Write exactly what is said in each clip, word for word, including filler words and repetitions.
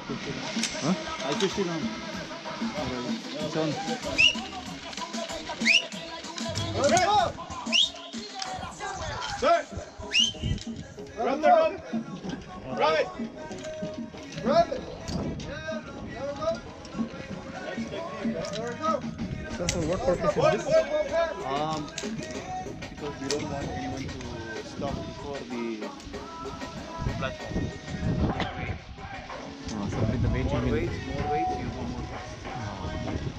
Huh? I pushed it on. It's on. Sir! Grab the rope! Right! Grab it! So for what purpose is this? Um, because we don't want anyone to stop before the platform. Oh, so with the weight More you will... weights, more weights, you go more fast.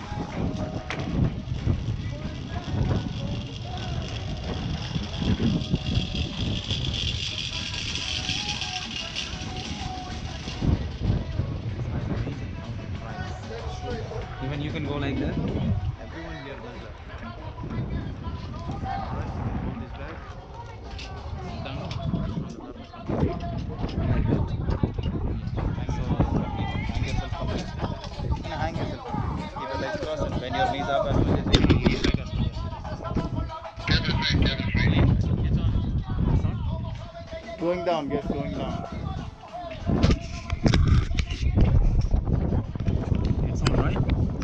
Even you can go like that? Everyone here does that. Alright, you can hold this bag. Down on the thermos control. Like that? Hang yourself, hang yourself completely. You can hang yourself. Keep your legs crossed and bend your knees up as much as you can. Lean back as much as you can. Lean. It's on. It's on. Going down, guys, going down. It's on, right?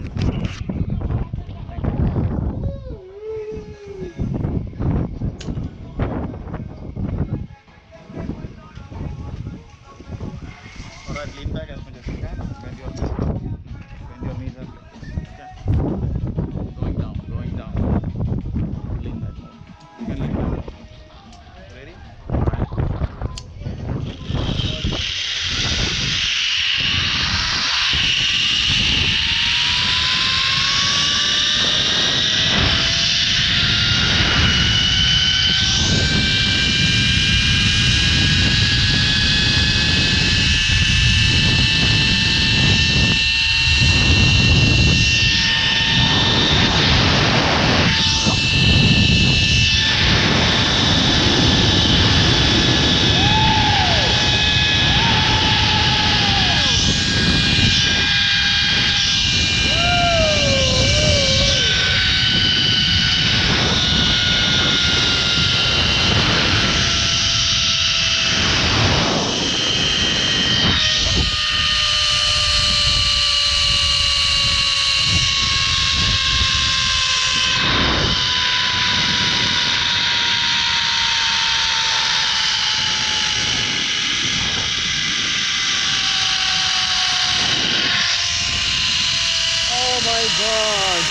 Alright, lean back as much as you can. Bend your knees. Bend your knees up like this. Okay. Going down, going down. Lean back more. You can lean down. Ready? Oh my god!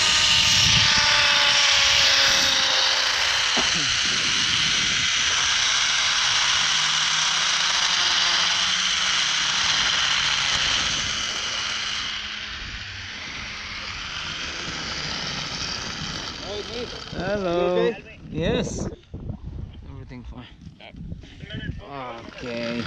Hello. Okay? Yes. Everything fine. Okay.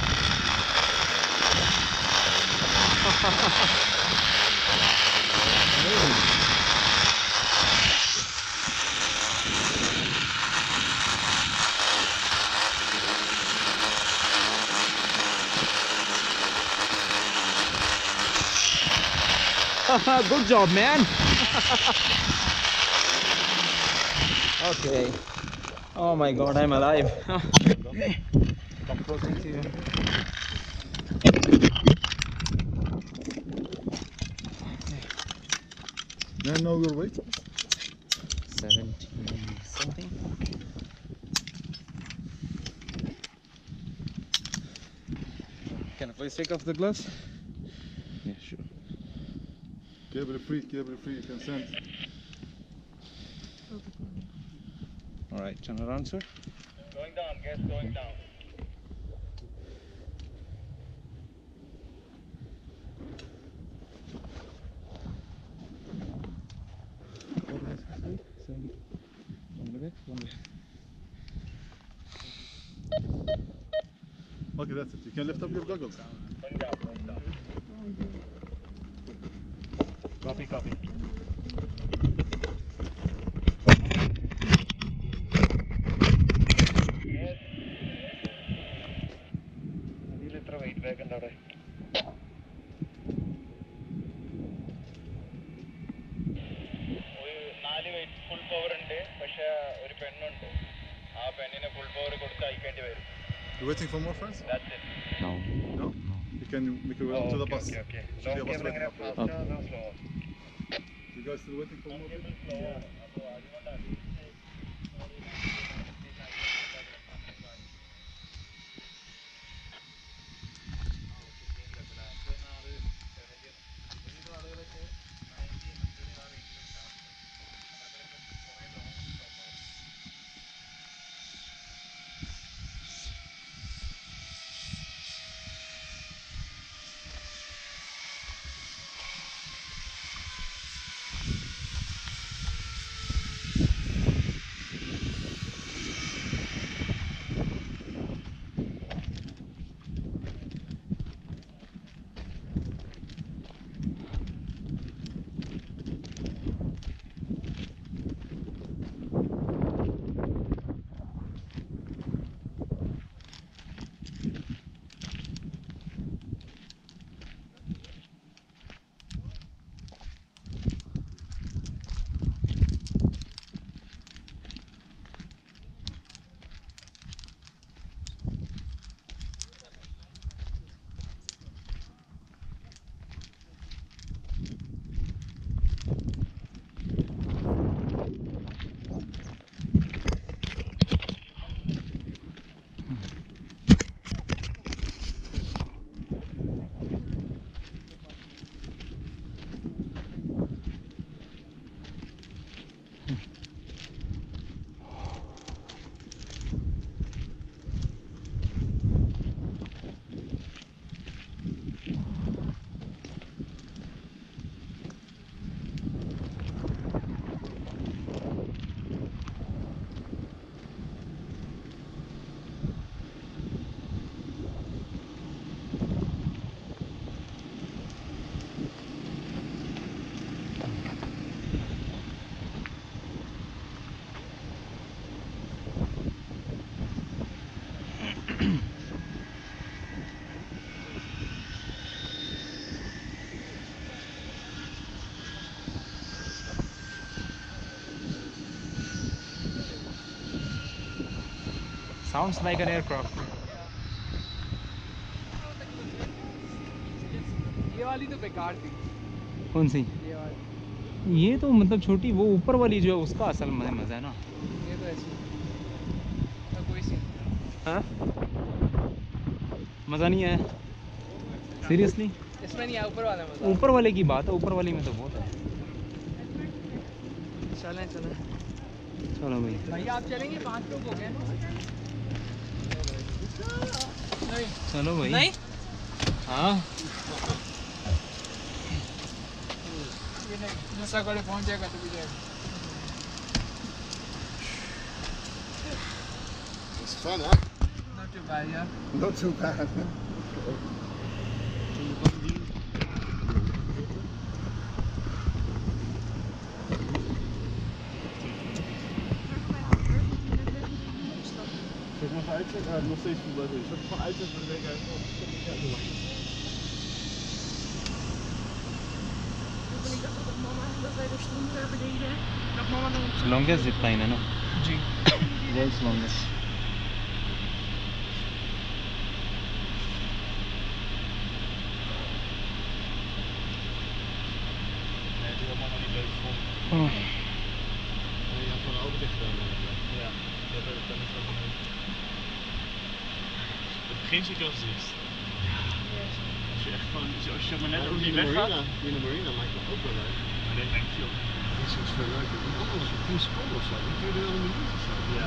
Good job, man. Okay. Oh my god, I'm alive. Okay. Come closer. Thank you. May I know your weight? seventy something. Can I please take off the gloves? Yeah, sure. Cable free, cable free, you can send. Alright, turn around, sir. Going down, guys, going down. Okay, that's it. You can lift up your goggles. Going down, going down. Copy, copy. Yes. This is weight bag and all. നാല് weight full power ഉണ്ട് പക്ഷേ ഒരു പെണ്ണുണ്ട് ആ പെണ്ണിന് full power കൊടുത്ത് അയക്കേണ്ടി വരും. You waiting for more friends? That's it. No. No? You can we can run Oh, to the okay, bus. okay, okay. So Long they was cable waiting and up fast, there. no slow. You guys still waiting for more people? Yeah. Sounds like an aircraft. ये वाली तो बेकार थी। कौन सी? ये वाली। ये तो मतलब छोटी, वो ऊपर वाली जो है उसका असल मजा मजा है ना। ये तो ऐसी तो कोई सी हाँ? मज़ा नहीं आया सीरियसली। इसमें नहीं आया, ऊपर वाले में। ऊपर वाले की बात है, ऊपर वाले में तो बहुत है। चलें चलें चलो भाई। भाई आप चलेंगे, पाँच लोग हो गए। नहीं चलो भाई। नहीं हाँ ये नहीं, दूसरा गाड़ी पहुंच जाएगा तो भी जाएगा। It's fun, huh? Not too bad, yeah. Not too bad. Zeg maar van uitzicht, uh, nog steeds goed blijven. Zeg van uitzicht, dan denk ik, oh, shit, ik ga doen. Ik dacht dat mama, dat wij de stoel hebben beneden. Dat mama dan... longest zip line है ना? जी World's longest. Nee, die helemaal niet leuk vond. Oh. Je hebt gewoon open dicht gedaan. Ja, dat heb ik dan niet van genoeg. Het begin zit je als eerst. Als je echt gewoon, als je maar net over die weg gaat. In de marina lijkt het ook wel leuk. Maar dit lijkt veel. Dit is veel leuker. Die andere was voor tien seconden of zo. Die duurde wel een minuut of zo. Ja.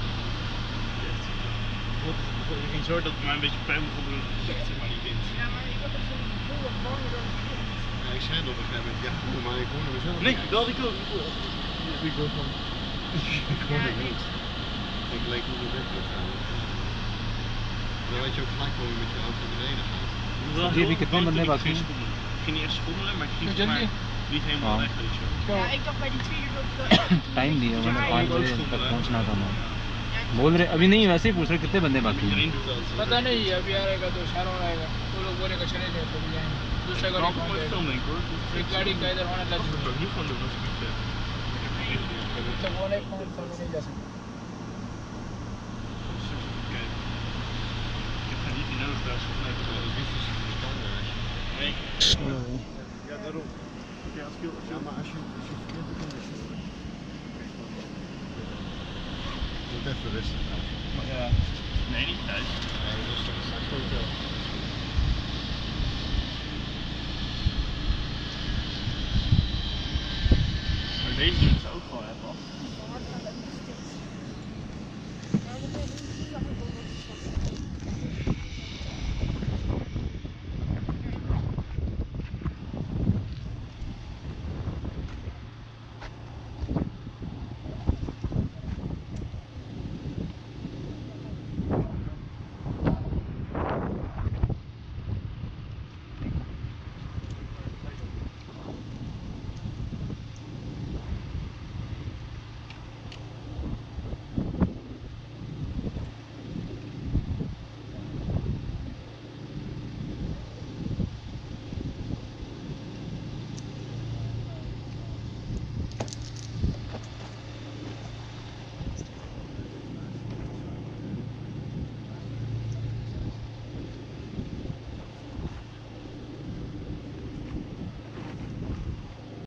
Ik ging zo dat het mij een beetje pijn begon doen, zeg maar die wind. Ja, maar ik had er zo'n volle bang dan. Ja, ik zei dat op een gegeven moment, ja, goed, maar ik hoorde mezelf. Nee, dat had ik ook. Ik hoorde van. Ik hoorde niet. Ik leek hoe de weg wil gaan. Dan weet je ook gelijk hoe je met je auto naar beneden gaat. Die heb ik het nummer net Ik ging niet echt schommelen, maar ik ging zeg maar niet helemaal weg, weet je wel. Ja, ik dacht bij die tweede dat time दिया मैंने पाँच बजे तक पहुंचना था मैं। बोल रहे अभी नहीं, वैसे ही पूछ रहे कितने बंदे बाकी हैं। Iedereen doet dat. पता नहीं अभी आएगा तो शारों आएगा, वो लोग बोलेगा चले जाए तो भी जाएंगे। दूसरा गाड़ी Ik पहुंच mooi जाएगा। film denk ik hoor. एक गाड़ी का इधर होने Dat लगा zou ik niet gewoon doen als ik niet heb. तो वो नहीं पहुंच तो नहीं जा सकते। Ik heb geen niet nodig daar. Dat is niet verstandig. Nee. Ja, daarom. Ja, als je, Ja, maar als je, als je verkeerd bent, dan is het wel. Je moet even rustig gaan. maar ja. Nee, niet thuis. Nee, rustig. Straks komt het wel. Maar deze moeten ze ook gewoon hebben.